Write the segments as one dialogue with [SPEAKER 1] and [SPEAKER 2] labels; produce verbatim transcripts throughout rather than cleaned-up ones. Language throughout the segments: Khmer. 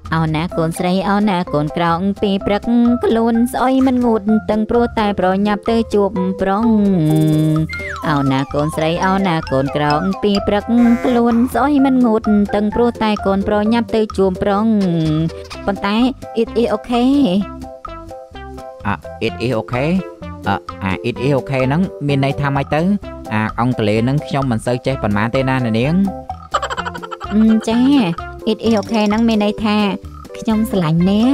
[SPEAKER 1] ao nà cồn sấy ao nà cồn krong pi prắc luôn soi mình ngụt từng pro tai pro nhập tới chụp prong ao nà cồn sấy ao nà cồn krong pi prắc luôn soi mình ngụt từng pro tai cồn pro nhập tới chụp prong con tay it is okay
[SPEAKER 2] à it is okay à à it is okay nắng miền này tham ai tới à ông tờ lệ nắng trong mình sơ chơi phần má tên na nè niếng
[SPEAKER 1] ừ cha it is okay nắng miền này tha trong lạnh nè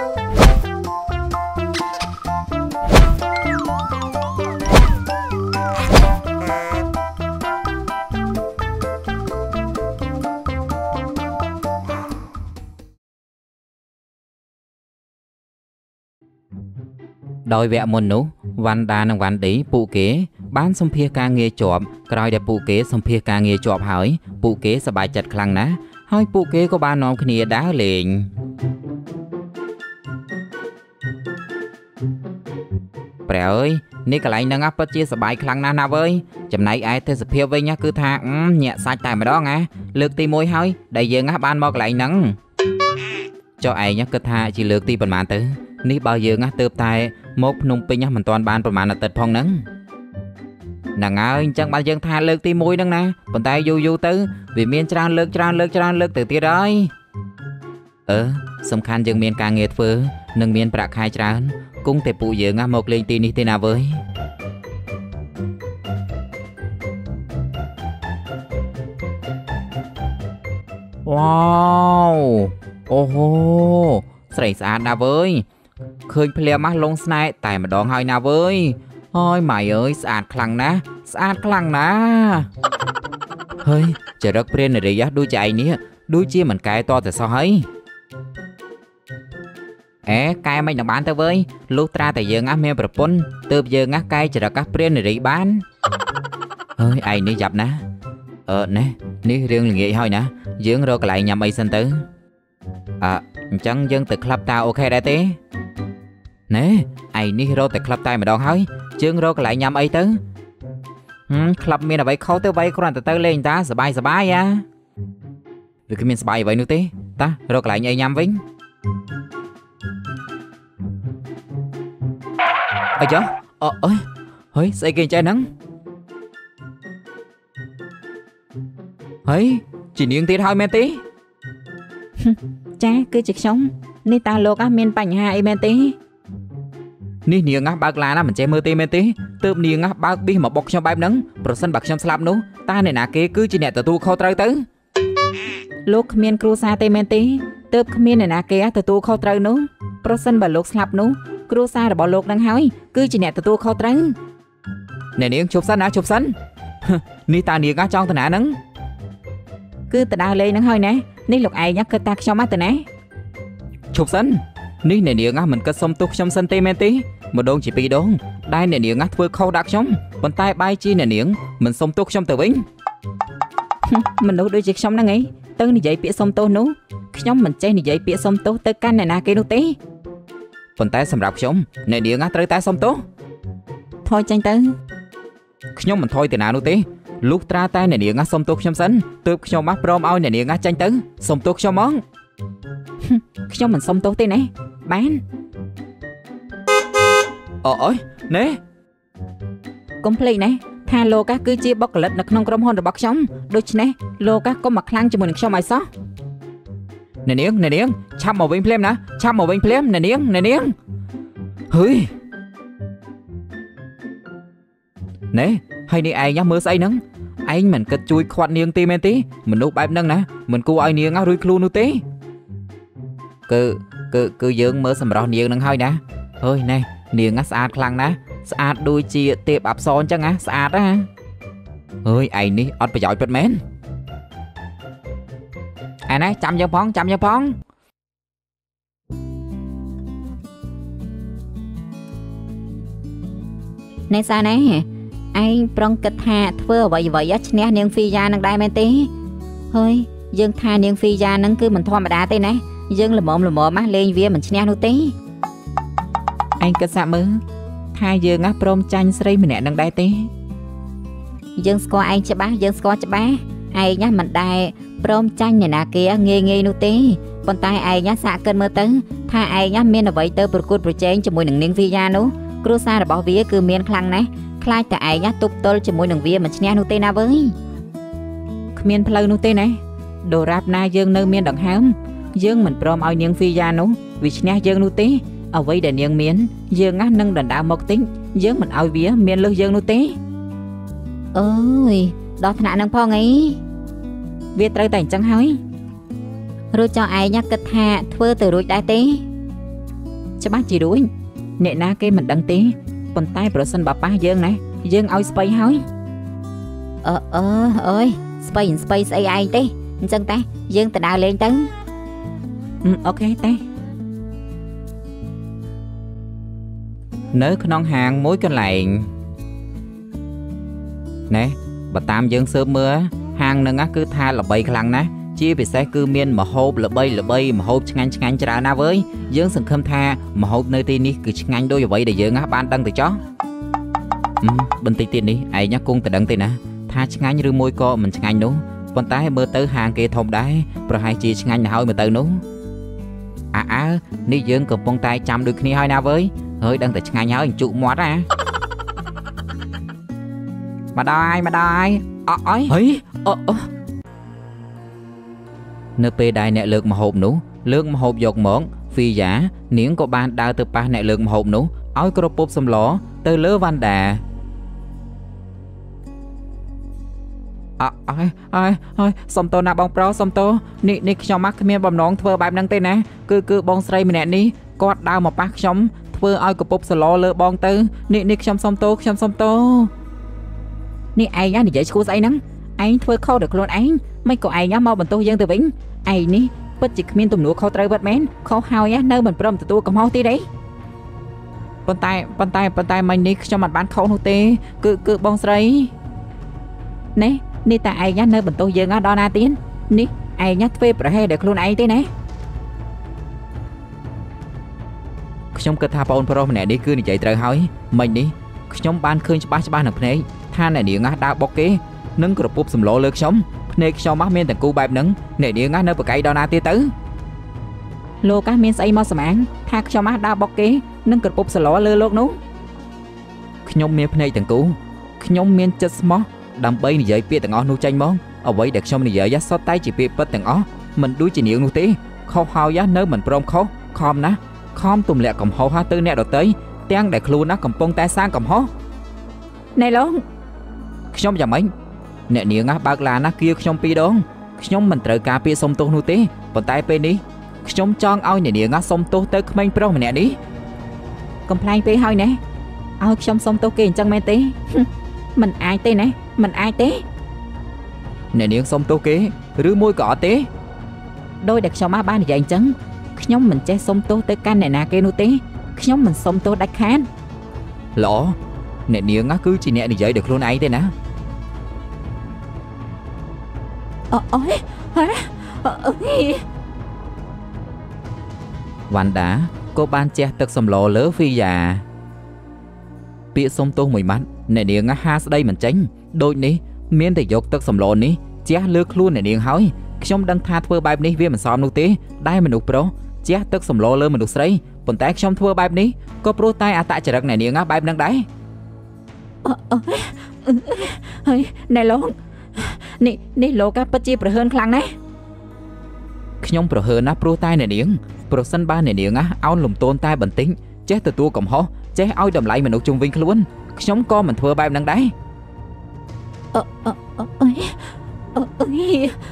[SPEAKER 2] đôi vẽ môn nú văn đa năng văn tí phụ kế bán xong phía ca nghe chọp coi để phụ kế xong phía ca nghe chọp hỏi phụ kế sờ bài chặt khăn ná hỏi phụ kế có ba nón kia đá liền bè ơi ní cái lại nâng áp chia sờ bài khăn ná nào với chậm này ai thấy sờ phía với nhá cứ tha nhẹ sai tài mà đó nghe lược ti môi hỏi đại dương á ban mò lại nắng cho ai nhá cứ tha chỉ lược ti bẩn màn tới ní bao giờ ngắt tớp tai một nung pin nhá mình toàn banประมาณlà tật phong nắng nàng ơi chẳng bao giờ tha lược ti môi nắng nè còn tay du du tứ vì miền tràn lược tràn lược tràn lược từ tia đấy ờ sầm khăn dừng miền càng nghiệt phơ nâng miền bạc khai tràn cũng thể phụ giờ ngắt một lên tin đi thế nào với wow oh sảy sạt nào với khơi phèo mắt lông snai tại mà đón hơi nào với ôi mày ơi sạt khăng ná sạt khăng ná hơi trời đất pren này đấy đuôi chạy ní đuôi chia mình cài to từ sao ấy é cài mấy đồng bán tới với lúc ra tại giờ ngắt mê bờ pôn từ giờ ngắt cài trời đất các pren này đấy bán ơi ai ní dập ná ờ nè ní riêng nghĩ thôi nè dưỡng rồi lại nhầm ai sinh tử à chẳng dân từ club tao ok đã té nè ai ní hero từ club tay mà đón hỏi chương rồi lại nhầm ấy tới hmm, club miền là vậy khó tới vậy còn từ tới lên ta sờ bay sờ bay à vì cái miền sờ bay vậy nữa té ta rồi lại nhảy nhầm vĩnh ai chứ ờ ơi ơi xây kia trái nắng ấy chỉ niệm tí thôi men tí
[SPEAKER 1] cha cứ chích sống ní ta lô á miền bành hà men tí
[SPEAKER 2] ní niệm ngáp bạc lá mình che mưa tê men tí tụm niệm ngáp bạc bi mà bọc trong bài nắng rồi sân bạc trong slap nú ta này nà kế cứ chỉ nẹt từ tu khâu tới tới
[SPEAKER 1] lúc miền cru sa tê men tí tụm miền này nà kế từ tu khâu tới nú rồi sân bạc lúc slap nú cru sa là bỏ lục đang hỏi cứ chỉ nẹt từ tu khâu tới
[SPEAKER 2] nè niệm chụp sân á chụp sân ní ta niệm ngáp trong thằng nà nắng
[SPEAKER 1] cứ từ đào lên nắng hơi nè ní lục ai nhắc cơ tạc trong mắt từ nè
[SPEAKER 2] chụp sân ní nè niệm ngáp mình cất xong tu trong sân tê men tí một đôn chỉ pi đôn đây nè niệm ngáp vừa khâu đặc trong còn tay bay chi nè niệm mình xong tu trong từ vĩnh
[SPEAKER 1] mình đâu đôi chiếc xong năng ấy tư này dậy bịa xong tô nú nhóm mình chơi này dậy bịa xong tô tới căn này nà kia nú tí
[SPEAKER 2] còn tay sầm rạp trong nè niệm ngáp tới tay xong tô
[SPEAKER 1] thôi tranh tư
[SPEAKER 2] nhóm mình thôi từ nào nú tí lúc ra tay này niệm ngáp xong tô trong sân tụp trong mắt prom ao này niệm ngáp tranh tư xong tô trong món
[SPEAKER 1] nhóm mình xong tô tí nè bán
[SPEAKER 2] ờ ơi nè
[SPEAKER 1] complete nè tha lô các cứ chia bóc lật nực nông crom hôn rồi bóc sống đôi nè lô các có mặt khăn cho mình cho mày xó
[SPEAKER 2] nè niếng nè niếng chăm màu bên phim nè chăm màu bên phim nè niếng nè niếng hưi nè hay đi ai nhá mưa say nắng anh mình cất chui khoan niếng tim em tí mình lúc bài nâng nè mình cu ai niếng áo rui klu nu tí cứ cứ cứ dưỡng mưa sầm rò niếng nâng hơi nè ơi nè niếng á sạch khăn nè sạch đôi chia tiệp áp son chẳng á sạch á ơi ai ní ọt phải giỏi bật mến ai nè chăm cho phong chăm cho phong
[SPEAKER 1] nè sao nè anh prong kịch hạ thưa vậy vậy á nè niềng phi gia năng đai men tí hơi dương tha niềng phi gia năng cứ mình thoa mà đá tê nè dương là mồm là mồm má lên vía mình nè nô tí
[SPEAKER 2] anh cứ sao mơ hai dương á prom chanh sấy mình nè năng đai tí
[SPEAKER 1] dương score anh cho bá dương score cho bá ai nhá mình đai ព្រមចាញ់អ្នកណាគេងាយងាយនោះទេប៉ុន្តែឯងណាសាក់កិនមើលទៅថាឯងណាមានអ្វីទៅប្រកួតប្រជែងជាមួយនឹងនាងវីយ៉ានោះគ្រួសាររបស់វាគឺមានខ្លាំងណាស់ខ្លាចតែឯងណាទប់ទល់ជាមួយនឹងវាមិនឈ្នះនោះទេណាវើយគ្មានផ្លូវនោះទេណាដូរ៉ាប់ណាយើងនៅមានដង្ហើមយើងមិនព្រមឲ្យនាងវីយ៉ានោះវាឈ្នះយើងនោះទេអ្វីដែលនាងមានយើងណានឹងដណ្ដើមមកតិចយើងមិនឲ្យវាមានលើសយើងនោះទេអើយដល់ថ្នាក់នឹងផងអីវាត្រូវតែអញ្ចឹងហើយរួចចោឯងណាគិតថាធ្វើទៅរួចដែរទេច្បាស់ជារួចអ្នកណាគេមិនដឹងទេប៉ុន្តែប្រសិនបើប៉ះយើងណាយើងឲ្យស្បៃហើយអឺអឺអើយស្បៃស្បៃស្អីឯងទេអញ្ចឹងតាយើងទៅដើរលេងទៅអូខេតា
[SPEAKER 2] នៅក្នុងហាងមួយកន្លែងណែបើតាមយើងស៊ើបមើលហាងនឹងគឺថាល្បីខ្លាំងណាស់ជាពិសេសគឺមានម្ហូបល្បីល្បីម្ហូបឆ្ងាញ់ឆ្ងាញ់ច្រើនណាស់វើយយើងសង្ឃឹមថាម្ហូបនៅទីនេះគឺឆ្ងាញ់ដូចអ្វីដែលយើងបានដឹងទៅចោះបន្តិចទៀតនេះឯងគង់តែដឹងទេណាថាឆ្ងាញ់ឬមួយក៏មិនឆ្ងាញ់នោះប៉ុន្តែមើលទៅហាងគេធំដែរប្រហែលជាឆ្ងាញ់ទៅហើយមើលទៅនោះអើអើនេះយើងកំពុងតែចាំដូចគ្នាហើយណាវើយហើយដឹងតែឆ្ងាញ់ហើយជក់មាត់ណាមកដល់មកដល់អអអីអអនៅពេលដែលអ្នកលើកម្ហូបនោះលើកម្ហូបយកមកហ្វីយ៉ានាងក៏បានដើរទៅប៉ះអ្នកលើកម្ហូបនោះឲ្យក្រពប់សម្លទៅលើវ៉ាន់ដាអអើយអើយអើយសុំទោសណាបងប្រុសសុំទោសនេះនេះខ្ញុំមកគ្មានបំណងធ្វើបែបហ្នឹងទេណាគឺគឺបងស្រីម្នាក់នេះគាត់ដើរមកប៉ះខ្ញុំធ្វើឲ្យក្រពប់សម្លលើបងទៅនេះនេះខ្ញុំសុំទោសខ្ញុំសុំទោសនេះឯងនិយាយឈ្គួស្អីហ្នឹងឯងធ្វើខុសដល់ខ្លួនឯងមិនក៏ឯងមកបន្ទោសយើងទៅវិញឯងនេះពិតជាគ្មានទំនួលខុសត្រូវពិតមែនខុសហើយនៅមិនព្រមទទួលកំហុសទេទេប៉ុន្តែប៉ុន្តែប៉ុន្តែមិញនេះខ្ញុំមិនបានខុសនោះទេគឺគឺបងស្រីណែនេះតែឯងនៅបន្ទោសយើងដល់ណាទៀតនេះឯងធ្វើប្រហែលដល់ខ្លួនឯងទេណាខ្ញុំគិតថាបងប្រុសម្នាក់នេះគឺនិយាយត្រូវហើយមិញនេះខ្ញុំបានឃើញច្បាស់ច្បាស់នៅភ្នែកថាអ្នកនាងដើរបុកគេនឹងក្រពប់សម្លលើខ្ញុំភ្នែកខ្ញុំមកមានតង្គូបែបហ្នឹងអ្នកនាងនៅបកៃដល់ណាទៀតទៅលោកមានស្អីមកសម្អាងថាខ្ញុំមកដើរបុកគេនឹងក្រពប់សម្លលើលោកនោះខ្ញុំមានភ្នែកតង្គូខ្ញុំមានចិត្តស្មោះដើម្បីនិយាយពាក្យទាំងអស់នោះចេញមកអ្វីដែលខ្ញុំនិយាយសុទ្ធតែជាពាក្យពិតទាំងអស់មិនដូចជានាងនោះទេខុសហើយនៅមិនព្រមខុសខំណាខំទម្លាក់កំហុសទៅអ្នកដទៃទាំងដែលខ្លួនណាកំពុងតែសាងកំហុសណែលោកខ្ញុំយ៉ាងម៉េចអ្នកនាងណាបើកឡានណាគៀខ្ញុំពីរដងខ្ញុំមិនត្រូវការពាក្យសុំទោសនោះទេប៉ុន្តែពេលនេះខ្ញុំចង់ឲ្យអ្នកនាងណាសុំទោសទៅក្មេងប្រុសម្នាក់នេះកំ pl ែងពេកហើយណាឲ្យខ្ញុំសុំទោសគេអញ្ចឹងមែនទេមិនអាចទេណាមិនអាចទេអ្នកនាងសុំទោសគេឬមួយក៏អត់ទេដោយដែលខ្ញុំបាននិយាយអញ្ចឹងខ្ញុំមិនចេះសុំទោសទៅកាន់អ្នកណាគេនោះទេខ្ញុំមិនសុំទោសដាច់ខាតល្អអ្នកនាងណាគឺជាអ្នកនិយាយដោយខ្លួនឯងទេណាអូអូយវ៉ាន់ដាក៏បានជះទឹកសម្លលើហ្វីយ៉ាពាក្យសុំទោសមួយម៉ាត់អ្នកនាងហាស្ដីមិនចេញដូចនេះមានតែយកទឹកសម្លនេះជះលើខ្លួនអ្នកនាងហើយខ្ញុំដឹងថាធ្វើបែបនេះវាមិនសមនោះទេដែលមនុស្សប្រុសជះទឹកសម្លលើមនុស្សស្រីប៉ុន្តែខ្ញុំធ្វើបែបនេះក៏ព្រោះតែអត្តចរិតអ្នកនាងបែបហ្នឹងដែរអូហើយណែលោកនេះនេះលោកពិតជាប្រហើនខ្លាំងណាស់ខ្ញុំប្រហើនណាស់ព្រោះតែអ្នកនាងប្រសិនបើអ្នកនាងអោនលំទោនតែបន្តិចចេះទទួលកំហុសចេះឲ្យតម្លៃមនុស្សជុំវិញខ្លួនខ្ញុំក៏មិនធ្វើបែបហ្នឹងដែរអឺអឺអឺអឺ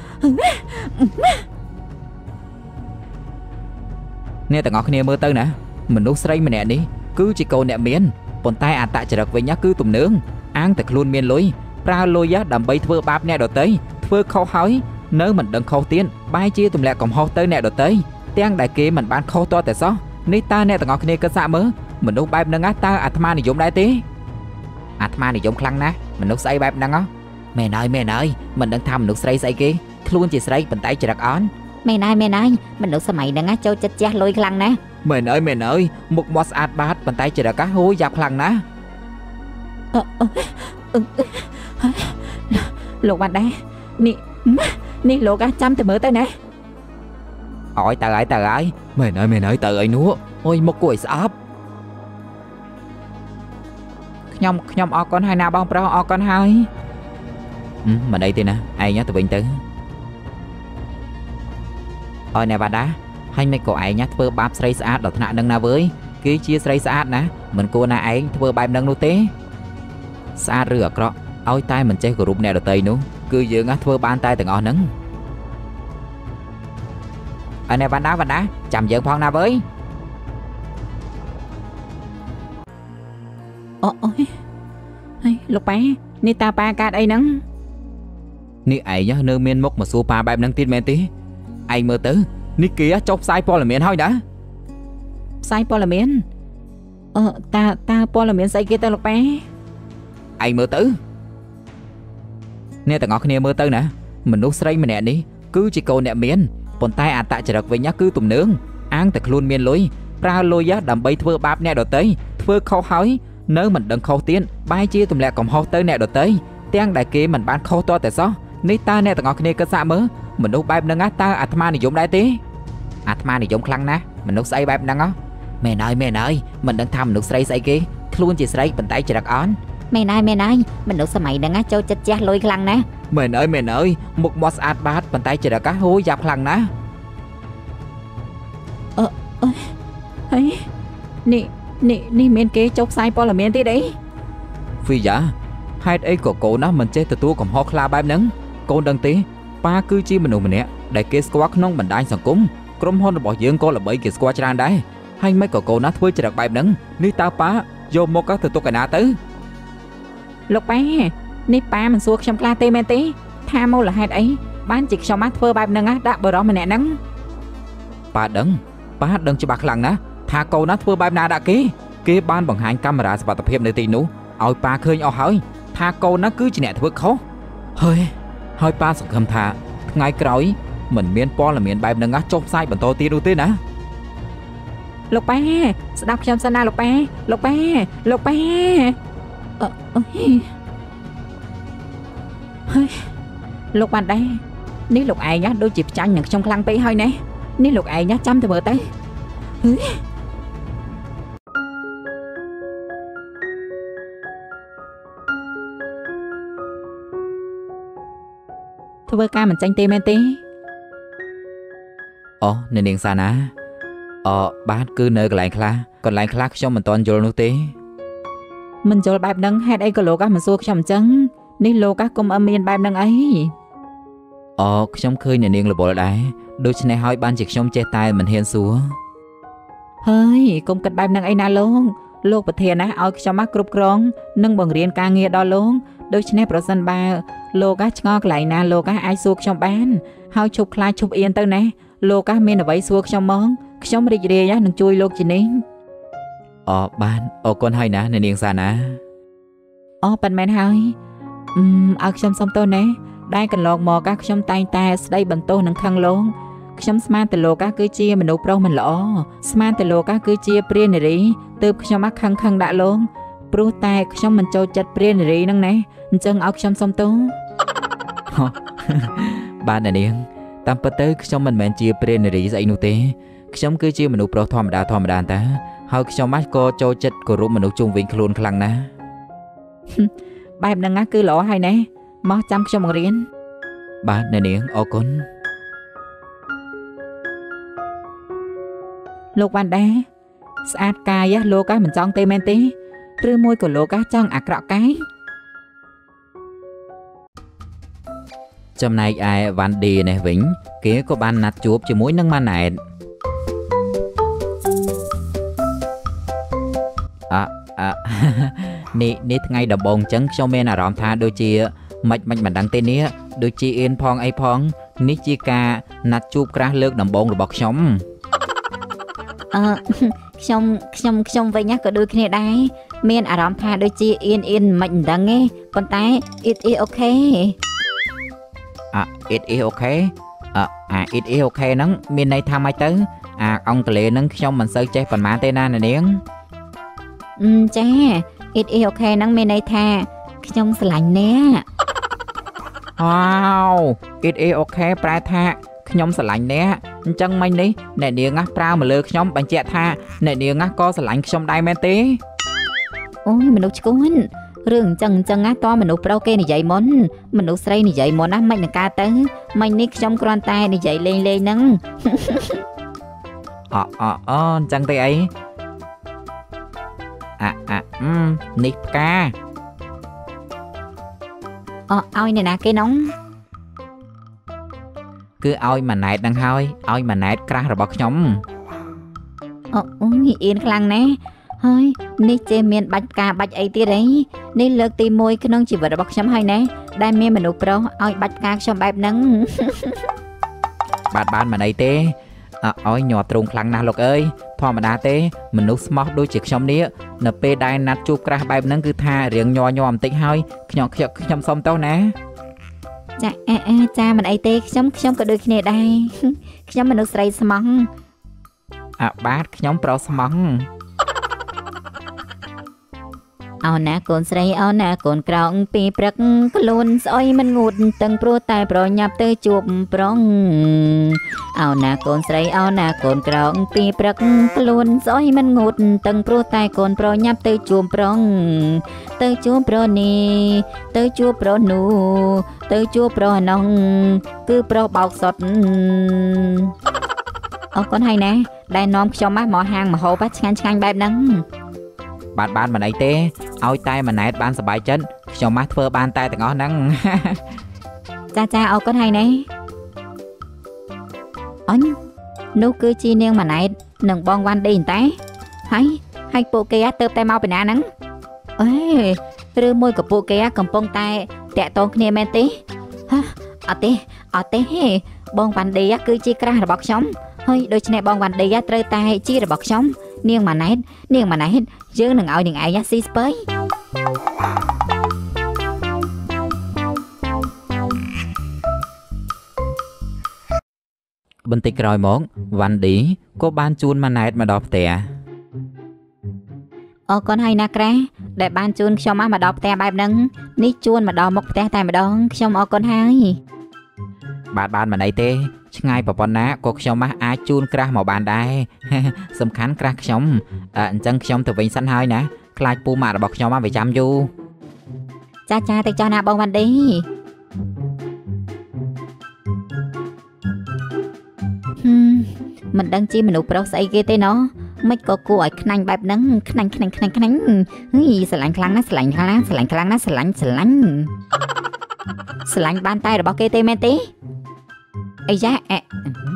[SPEAKER 2] អ្នកទាំងអស់គ្នាមើលទៅណាមនុស្សស្រីម្នាក់នេះគឺជាកូនអ្នកមានប៉ុន្តែអត្តចរិតវិញគឺទំនើងអាងតែខ្លួនមានលុយប្រើលុយដើម្បីធ្វើបាបអ្នកដទៃធ្វើខុសហើយនៅមិនដឹងខុសទៀតបែរជាទម្លាក់កំហុសទៅអ្នកដទៃទាំងដែលគេមិនបានខុសតតែសោះនេះតើអ្នកទាំងអស់គ្នាគិតសាកមើលមនុស្សបែបហ្នឹងតើអាត្មានិយមដែរទេអាត្មានិយមខ្លាំងណាស់មនុស្សស្អីបែបហ្នឹងមែនហើយមែនហើយមិនដឹងថាមនុស្សស្រីស្អីគេខ្លួនជាស្រីប៉ុន្តែចរិតអន់មែនហើយមែនហើយមនុស្សសម័យហ្នឹងចូលចិត្តជះលុយខ្លាំងណាស់មែនហើយមែនហើយមុខមាត់ស្អាតបាតប៉ុន្តែចរិតហូរយ៉ាប់ខ្លាំងណាស់លោកវ៉ាន់ដានេះ
[SPEAKER 1] នេះលោកអាចាំទៅមើលទៅណា
[SPEAKER 2] អើយទៅហើយទៅហើយមែនហើយមែនហើយទៅអីនោះអុយមកគួរឲ្យស្អប់ខ្ញុំខ្ញុំអរគុណហើយណាបងប្រុសអរគុណហើយមិនអីទេណាឯងទៅវិញទៅអើយណែវ៉ាដាហើយមិនក៏ឯងធ្វើបាបស្រីស្អាតដល់ថ្នាក់នឹងណាវើយគឺជាស្រីស្អាតណាមិនគួរណាឯងធ្វើបែបហ្នឹងនោះទេស្អាតឬអាក្រក់ឲ្យតែមិនចេះគោរពអ្នកដទៃនោះគឺយើងណាធ្វើបានតែទាំងអស់ហ្នឹងអើណែវ៉ាដាវ៉ាដាចាំយើងផងណាវើយអូអូយហើយលោកប៉ានេះតាប៉ាកាត់អីហ្នឹងនេះឯងនៅមានមុខមកសួរប៉ាបែបហ្នឹងទៀតមែនទេឯងមើលទៅនេះគេចុះផ្សាយព័ត៌មានហើយណាផ្សាយព័ត៌មានអឺតាតាព័ត៌មានស្អីគេទៅលោកប៉ាឯងមើលទៅអ្នកទាំងអស់គ្នាមើលទៅណាមនុស្សស្រីម្នាក់នេះគឺជាកូនអ្នកមានប៉ុន្តែអត្តចរិតវិញគឺទំនើងអាងតែខ្លួនមានលុយប្រើលុយដើម្បីធ្វើបាបអ្នកដទៃធ្វើខុសហើយនៅមិនដឹងខុសទៀតបែរជាទម្លាក់កំហុសទៅអ្នកដទៃទាំងដែលគេមិនបានខុសតតែសោះនេះតើអ្នកទាំងអស់គ្នាគិតសាកមើលមនុស្សបែបហ្នឹងតើអាត្មានិយមដែរទេអាត្មានិយមខ្លាំងណាស់មនុស្សស្អីបែបហ្នឹងមែនហើយមែនហើយមិនដឹងថាមនុស្សស្រីស្អីគេខ្លួនជាស្រីប៉ុន្តែចរិតអន់មែនហើយមែនហើយមនុស្សសម័យហ្នឹងចូលចិត្តជះលុយខ្លាំងណាស់មែនហើយមែនហើយមុខមាត់ស្អាតបាតប៉ុន្តែចរិតហូរយ៉ាប់ខ្លាំងណាស់អឺអឺហើយនេះនេះនេះមានគេចុះផ្សាយព័ត៌មានទៀតអីហ្វីយ៉ាហេតុអីក៏កូនណាមិនចេះទទួលកំហុសខ្លាបែបហ្នឹងកូនដឹងទេប៉ាគឺជាមនុស្សម្នាក់ដែលគេស្គាល់ក្នុងបណ្ដាញសង្គមក្រុមហ៊ុនរបស់យើងក៏ល្បីគេស្គាល់ច្រើនដែរហើយមិនក៏កូនណាធ្វើចរិតបែបហ្នឹងនេះតើប៉ាយកមកទៅទុកឯណាទៅលោកប៉ានេះប៉ាមិនសួរខ្ញុំខ្លះទេមែនទេថាមូលហេតុអីបានជាខ្ញុំមកធ្វើបែបហ្នឹងដាក់បរិសម្នាក់ហ្នឹងប៉ាដឹងប៉ាដឹងច្បាស់ខ្លាំងណាស់ថាកូនណាធ្វើបែបណាដាក់គេគេបានបង្ហាញកាមេរ៉ាសុវត្ថិភាពនៅទីនោះឲ្យប៉ាឃើញអស់ហើយថាកូនណាគឺជាអ្នកធ្វើខុសហើយហើយប៉ាសង្ឃឹមថាថ្ងៃក្រោយមិនមានព័ត៌មានបែបហ្នឹងចុះផ្សាយបន្តទៀតនោះទេណាលោកប៉ាស្ដាប់ខ្ញុំសិនណាលោកប៉ាលោកប៉ាលោកប៉ាអឺអឺហើយលោកបានដែរនេះលោកឯងដូចជាផ្ចាញ់នឹងខ្ញុំខ្លាំងពេកហើយណានេះលោកឯងចាំទៅមើលទៅធ្វើការមិនចាញ់ទេមែនទេអូនៅនាងសាណាអឺបាទគឺនៅកន្លែងខ្លះកន្លែងខ្លះខ្ញុំមិនទាន់យល់នោះទេមិនយល់បែបហ្នឹងហេតុអីក៏លោកមិនសួរខ្ញុំអញ្ចឹងនេះលោកកុំអឹមមានបែបហ្នឹងអីអូខ្ញុំឃើញអ្នកនាងរវល់ដែរដូច្នេះហើយបានជាខ្ញុំចេះតែមិនហ៊ានសួរហើយកុំគិតបែបហ្នឹងអីណាលោកលោកប្រធានណាឲ្យខ្ញុំមកគ្រប់គ្រងនិងបង្រៀនការងារដល់លោកដូច្នេះប្រសិនបើលោកឆ្ងល់កន្លែងណាលោកអាចសួរខ្ញុំបានហើយជប់ខ្លាចជប់អៀនទៅណាលោកមានអ្វីសួរខ្ញុំមកខ្ញុំរីករាយនឹងជួយលោកជានេះអូបានអរគុណហើយណាអ្នកនាងសាណាអូប៉ិនមែនហើយអឺឲ្យខ្ញុំសុំទោសណាដែលកន្លងមកខ្ញុំតែងតែស្ដីបន្ទោសនឹងខឹងលោកខ្ញុំស្មានតែលោកគឺជាមនុស្សប្រុសមិនល្អស្មានតែលោកគឺជាព្រានារីទើបខ្ញុំខឹងខឹងដាក់លោកព្រោះតែខ្ញុំមិនចូលចិត្តព្រានារីហ្នឹងណាអញ្ចឹងឲ្យខ្ញុំសុំទោសបាទអ្នកនាងតាមពិតទៅខ្ញុំមិនមែនជាព្រានារីស្អីនោះទេខ្ញុំគឺជាមនុស្សប្រុសធម្មតាធម្មតាតាហើយខ្ញុំអាចក៏ចូលចិត្តគោរពមនុស្សជុំវិញខ្លួនខ្លាំងណាស់បែបហ្នឹងគឺល្អហើយណាមកចាំខ្ញុំបង្រៀនបាទអ្នកនាងអរគុណលោកវ៉ាន់ដាស្អាតកាយលោកមិនចង់ទេមែនទេឬមួយក៏លោកចង់អាក្រក់កាយចំណែកឯវ៉ាន់ឌីនេះវិញគេក៏បានណាត់ជួបជាមួយនឹងម៉ាណែតអអនេះនេះថ្ងៃដំបូងអញ្ចឹងខ្ញុំមានអារម្មណ៍ថាដូចជាមិនមិនមិនដឹងទេនេះដូចជាអៀនផងអីផងនេះជាការណាត់ជួបក្រាស់លើកដំបូងរបស់ខ្ញុំអឺខ្ញុំខ្ញុំខ្ញុំវិញក៏ដូចគ្នាដែរមានអារម្មណ៍ថាដូចជាអៀនអៀនមិនដឹងទេប៉ុន្តែ it is okay អា it is okay អអា it is okay ហ្នឹងមានន័យថាម៉េចទៅអាអង់គ្លេសហ្នឹងខ្ញុំមិនសូវចេះប៉ុន្មានទេណានាងអឺចា it is okay ហ្នឹងមានន័យថាខ្ញុំស្រឡាញ់អ្នក Wow it is okay ប្រែថាខ្ញុំស្រឡាញ់អ្នកអញ្ចឹងមិញនេះអ្នកនាងណាប្រើមកលើខ្ញុំបញ្ជាក់ថាអ្នកនាងណាក៏ស្រឡាញ់ខ្ញុំដែរមែនទេ
[SPEAKER 1] អូយមនុស្សឈ្គួនរឿងអញ្ចឹងអញ្ចឹងណាតមនុស្សប្រុសគេនិយាយមុនមនុស្សស្រីនិយាយមុនណាមិននឹងការទៅមិញនេះខ្ញុំគ្រាន់តែនិយាយលេងលេងហ្នឹង
[SPEAKER 2] អអអអញ្ចឹងទេអីអាអានេះផ្កា
[SPEAKER 1] អឲ្យអ្នកណាគេនង
[SPEAKER 2] គឺឲ្យម៉ាណែតនឹងហើយឲ្យម៉ាណែតក្រាស់របស់ខ្ញុំ
[SPEAKER 1] អូអូយអៀនខ្លាំងណាស់ហើយនេះចេះមានបាច់ការបាច់អីទៀតអីនេះលើកទីមួយក្នុងជីវិតរបស់ខ្ញុំហើយណាដែលមានមនុស្សប្រុសឲ្យបាច់ការខ្ញុំបែបហ្នឹង
[SPEAKER 2] បាទបានមិនអីទេឲ្យញ័រទ្រូងខ្លាំងណាស់លោកអើយធម្មតាទេមនុស្សស្មោះដូចជាខ្ញុំនេះនៅពេលដែលណាត់ជួបក្រាស់បែបហ្នឹងគឺថារៀងញ័រញ័របន្តិចហើយខ្ញុំខ្ញុំសុំទោសណា
[SPEAKER 1] ចាអែអែចាមិនអីទេខ្ញុំខ្ញុំក៏ដូចគ្នាដែរខ្ញុំមនុស្សស្រីស្មោះ
[SPEAKER 2] អាបាទខ្ញុំប្រុសស្មោះ
[SPEAKER 1] អោណាកូនស្រីអោណាកូនក្រោកពីព្រឹកខ្លួនស្អុយមិនងូតទាំងព្រោះតែប្រញាប់ទៅជួបប្រុងអោណាកូនស្រីអោណាកូនក្រោកពីព្រឹកខ្លួនស្អុយមិនងូតទាំងព្រោះតែកូនប្រញាប់ទៅជួបប្រុងទៅជួបប្រុសនេះទៅជួបប្រុសនោះទៅជួបប្រុសនោះគឺប្រុសបោកសុតអរគុណហើយណាដែលនាំខ្ញុំមកហាងមហោបឆ្ងាញ់ឆ្ងាញ់បែបហ្នឹង
[SPEAKER 2] បាទបានមិនអីទេឲ្យតែម៉ាណែតបានសប្បាយចិត្តខ្ញុំមកធ្វើបានតែទាំងអស់ហ្នឹង
[SPEAKER 1] ចាចាអរគុណហើយណាអញនោះគឺជានាងម៉ាណែតនិងបងវ៉ាន់ឌីតែហើយហើយពួកគេទៅតែមកពីណាហ្នឹងអេឬមួយក៏ពួកគេកំពុងតែតាក់ទងគ្នាមែនទេអត់ទេអត់ទេបងវ៉ាន់ឌីគឺជាក្រាស់របស់ខ្ញុំហើយដូច្នេះបងវ៉ាន់ឌីត្រូវតែជារបស់ខ្ញុំនាងម៉ាណែតនាងម៉ាណែតយើងនឹងឲ្យនាងឯងស៊ីស្ពៃ
[SPEAKER 2] បន្តិចក្រោយមកវ៉ាន់ឌីក៏បានជូនម៉ាណែតមកដល់ផ្ទះ
[SPEAKER 1] អរគុណហើយណាក្រាដែលបានជូនខ្ញុំមកដល់ផ្ទះបែបហ្នឹងនេះជូនមកដល់មុខផ្ទះតែម្ដងខ្ញុំអរគុណហើយ
[SPEAKER 2] បាទបានមិនអីទេឆ្ងាយប៉ុណ្ណាក៏ខ្ញុំមកអាចជូនក្រាស់មកបានដែរសំខាន់ក្រាស់ខ្ញុំអញ្ចឹងខ្ញុំទៅវិញសិនហើយណាខ្លាចពូម៉ាក់របស់ខ្ញុំមកវាចាំយូរ
[SPEAKER 1] ចាចាទៅចោះណាបងវ៉ាន់ឌីមិនដឹងជាមនុស្សប្រុសស្អីគេទេណោះមិនក៏គួរឲ្យខ្នាញ់បែបហ្នឹងខ្នាញ់ខ្នាញ់ខ្នាញ់ខ្នាញ់ហីស្រឡាញ់ខ្លាំងណាស់ស្រឡាញ់ខ្លាំងណាស់ស្រឡាញ់ខ្លាំងណាស់ស្រឡាញ់ស្រឡាញ់ស្រឡាញ់បានតែរបស់គេទេមែនទេអីយ៉ាអឺ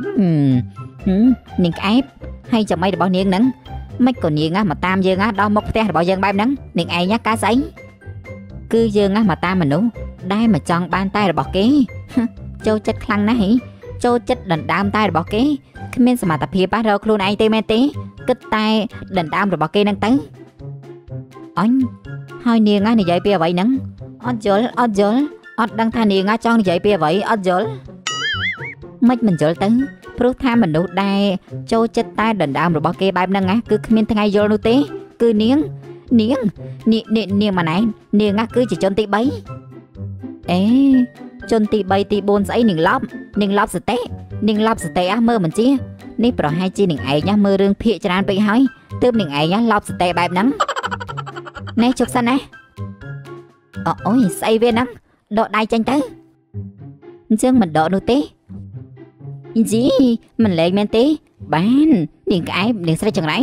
[SPEAKER 1] នាងក្អែបហើយចាំអីរបស់នាងហ្នឹងមិនក៏នាងមកតាមយើងដល់មុខផ្ទះរបស់យើងបែបហ្នឹងនាងឯងកាស្អីគឺយើងមកតាមមនុស្សដែលមកចង់បានតែរបស់គេចូលចិត្តខ្លាំងណាស់ហីចូលចិត្តដណ្ដើមតែរបស់គេគ្មានសមត្ថភាពរកខ្លួនឯងទេមែនទេគិតតែដណ្ដើមរបស់គេហ្នឹងទៅអញហើយនាងនិយាយពីអ្វីហ្នឹងអត់យល់អត់យល់អត់ដឹងថានាងចង់និយាយពីអ្វីអត់យល់មិនមិនយល់ទៅព្រោះថាមនុស្សដែលចូលចិត្តតែដណ្ដើមរបស់គេបែបហ្នឹងគឺគ្មានថ្ងៃយល់នោះទេគឺនាងនាងនាងនាងម៉ាណែតនាងគឺជាជនទីបីអេជនទីបីទីបួនស្អីនាងឡប់នាងឡប់សតេនាងឡប់សតេមើលមិនជានេះប្រហែលជានាងឯងមើលរឿងភាគច្រើនពេកហើយទើបនាងឯងឡប់សតេបែបហ្នឹងណែជុកសិនណាអូយស្អីវាហ្នឹងដកដៃចេញទៅអញ្ចឹងមិនដកនោះទេជីមិនលែងមែនទេបាននាងក្អែបនាងស្រីចង្រៃ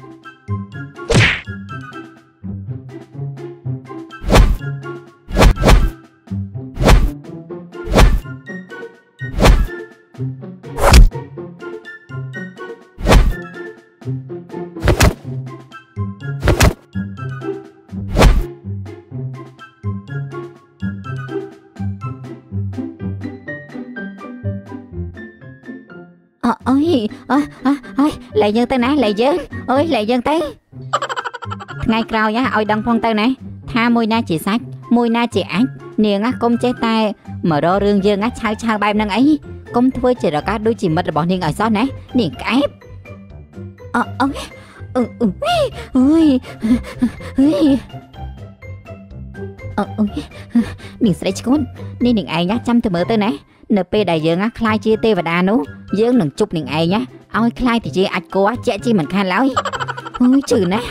[SPEAKER 1] អើយអើអើយលែងយើងទៅណាលែងយើងអើយលែងយើងទៅថ្ងៃក្រោយឲ្យដឹងផងទៅណាថាមួយណាជាសាច់មួយណាជាអាចនាងកុំចេះតែមករករឿងយើងឆៅឆៅបែបហ្នឹងអីកុំធ្វើជារកាដូចជាមិត្តរបស់នាងឲ្យសោះណានាងក្អែបអើអើយអឺអើយអើយនាងស្រីឆ្កួននេះនាងឯងណាចាំទៅមើលទៅណានៅពេលដែលយើងណាខ្លាយជាទេវតានោះយើងនឹងជប់នាងឯងណាឲ្យខ្លាយទៅជាអាចគោជាក់ជាមិនខានឡើយអូយជឿណា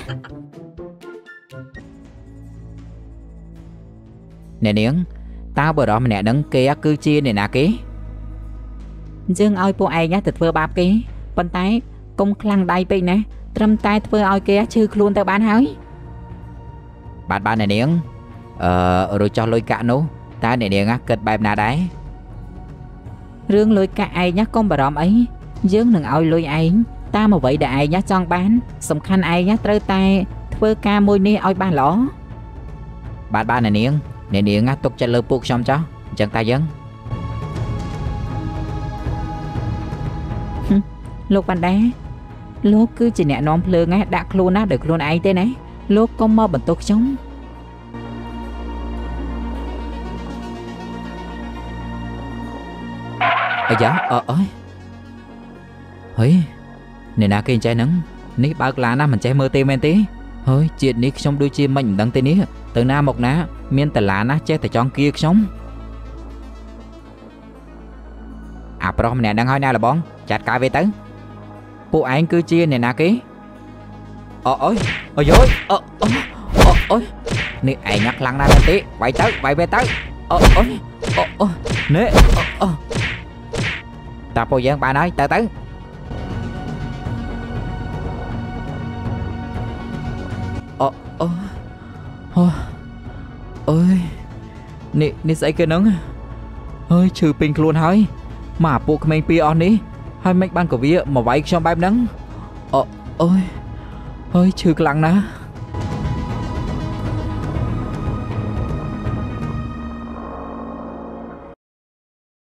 [SPEAKER 2] អ្នកនាងតើបរិសម្នាក់ហ្នឹងគេគឺជាអ្នកណាគេ
[SPEAKER 1] យើងឲ្យពួកឯងណាទៅធ្វើបាបគេប៉ុន្តែកុំខ្លាំងដៃពេកណាត្រឹមតែធ្វើឲ្យគេឈឺខ្លួនទៅបានហើយ
[SPEAKER 2] បាទបាទអ្នកនាងអឺរួចចោះលុយកាក់នោះតើអ្នកនាងគិតបែបណាដែរ
[SPEAKER 1] រឿងលុយកាក់ឯងណាកុំបារម្ភអីយើងនឹងឲ្យលុយឯងតាមអ្វីដែលឯងណាចង់បានសំខាន់ឯងណាត្រូវតែធ្វើការមួយនេះឲ្យបានល្អ
[SPEAKER 2] បាទបាទអ្នកនាងអ្នកនាងណាទុកចិត្តលើពួកខ្ញុំចោះអញ្ចឹងតែយើង
[SPEAKER 1] លោកបណ្ដាលោកគឺជាអ្នកនាំភ្លើងណាដាក់ខ្លួនណាដោយខ្លួនឯងទេណាលោកកុំមកបន្ទោសខ្ញុំ
[SPEAKER 2] អាយ៉ាអើអើយហើយអ្នកណាគេចេះហ្នឹងនេះបើកឡានណាមិនចេះមើលទេមែនទេហើយជាតិនេះខ្ញុំដូចជាមិនដឹងទេនេះទៅណាមកណាមានតឡានណាចេះតែចង់គៀខ្ញុំអាប្រុសម្នាក់ហ្នឹងហើយណាលបងចាត់ការវាទៅពួកឯងគឺជាអ្នកណាគេអូអើយអូយអូអូអូយនេះឯងណាខ្លាំងណាស់មែនទេវាយទៅវាយវាទៅអូអូយអូអូនេះអូតាពួកយើងបានហើយទៅទៅអូអូអូអើយនេះនេះស្អីគេហ្នឹងហើយឈឺពេញខ្លួនហើយមកពួកក្មេងពីរអស់នេះហើយមិនបានក៏វាមកវាយខ្ញុំបែបហ្នឹងអូអើយហើយឈឺខ្លាំងណាស់